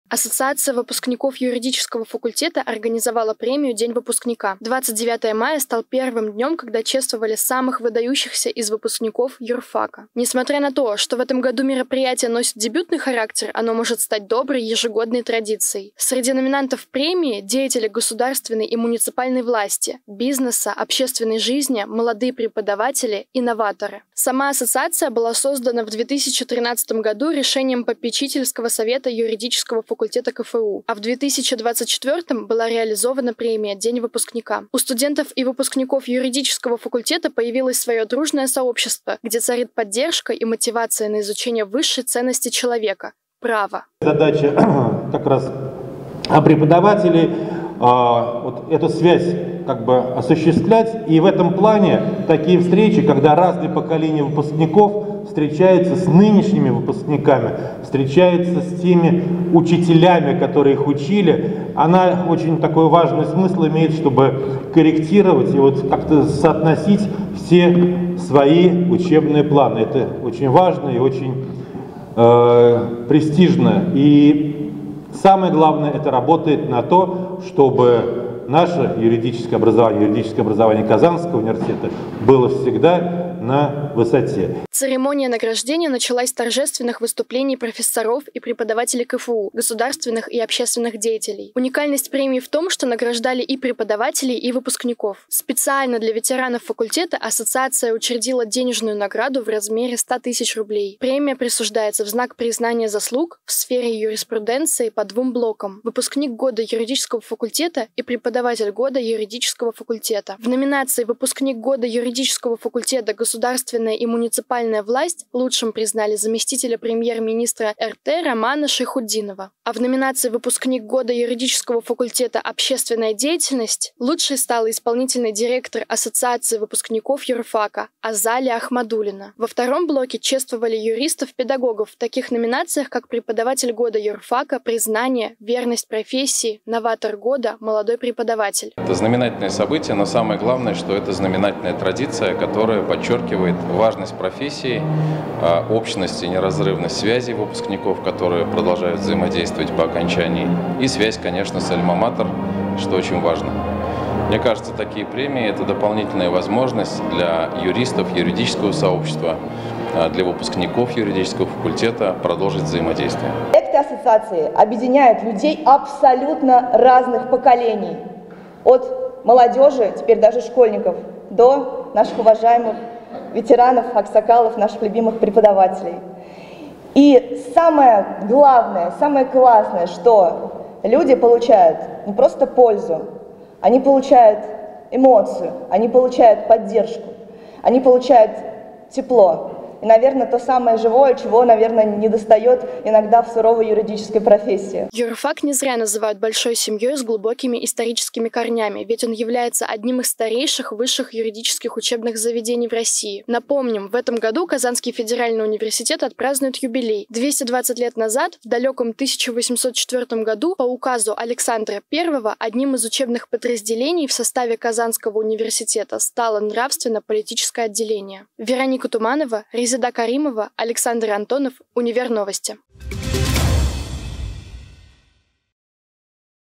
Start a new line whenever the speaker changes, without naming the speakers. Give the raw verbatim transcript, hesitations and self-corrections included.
Ассоциация выпускников юридического факультета организовала премию «День выпускника». двадцать девятое мая стал первым днем, когда чествовали самых выдающихся из выпускников юрфака. Несмотря на то, что в этом году мероприятие носит дебютный характер, оно может стать доброй ежегодной традицией. Среди номинантов премии – деятели государственной и муниципальной власти, бизнеса, общественной жизни, молодые преподаватели, инноваторы. Сама ассоциация была создана в две тысячи тринадцатом году решением попечительского совета юридического факультета ка эф у, а в две тысячи двадцать четвёртом была реализована премия «День выпускника». У студентов и выпускников юридического факультета появилось свое дружное сообщество, где царит поддержка и мотивация на изучение высшей ценности человека – права.
Задача как раз преподавателей вот эту связь как бы осуществлять, и в этом плане такие встречи, когда разные поколения выпускников встречаются с нынешними выпускниками, встречаются с теми учителями, которые их учили, она очень такой важный смысл имеет, чтобы корректировать и вот как-то соотносить все свои учебные планы. Это очень важно и очень э, престижно. И самое главное, это работает на то, чтобы наше юридическое образование, юридическое образование Казанского университета было всегда на высоте.
Церемония награждения началась с торжественных выступлений профессоров и преподавателей ка эф у, государственных и общественных деятелей. Уникальность премии в том, что награждали и преподавателей, и выпускников. Специально для ветеранов факультета ассоциация учредила денежную награду в размере ста тысяч рублей. Премия присуждается в знак признания заслуг в сфере юриспруденции по двум блокам: выпускник года юридического факультета и преподаватель года юридического факультета. В номинации «Выпускник года юридического факультета государственная и муниципальная власть» лучшим признали заместителя премьер-министра эр тэ Романа Шайхутдинова. А в номинации «Выпускник года юридического факультета общественная деятельность» лучшей стала исполнительный директор Ассоциации выпускников юрфака Азалия Ахмадуллина. Во втором блоке чествовали юристов-педагогов в таких номинациях, как преподаватель года юрфака, признание, верность профессии, новатор года, молодой преподаватель.
Это знаменательное событие, но самое главное, что это знаменательная традиция, которая подчеркивает важность профессии, общность и неразрывность связи выпускников, которые продолжают взаимодействовать по окончании, и связь, конечно, с альма-матер, что очень важно. Мне кажется, такие премии – это дополнительная возможность для юристов, юридического сообщества, для выпускников юридического факультета продолжить взаимодействие.
Проекты ассоциации объединяют людей абсолютно разных поколений. От молодежи, теперь даже школьников, до наших уважаемых ветеранов, аксакалов, наших любимых преподавателей. И самое главное, самое классное, что люди получают не просто пользу, они получают эмоцию, они получают поддержку, они получают тепло. И, наверное, то самое живое, чего, наверное, недостает иногда в суровой юридической профессии.
Юрфак не зря называют большой семьей с глубокими историческими корнями, ведь он является одним из старейших высших юридических учебных заведений в России. Напомним, в этом году Казанский федеральный университет отпразднует юбилей. двести двадцать лет назад, в далеком тысяча восемьсот четвёртом году, по указу Александра Первого, одним из учебных подразделений в составе Казанского университета стало нравственно-политическое отделение. Вероника Туманова, Резеда Каримова, Александр Антонов, Универ Новости.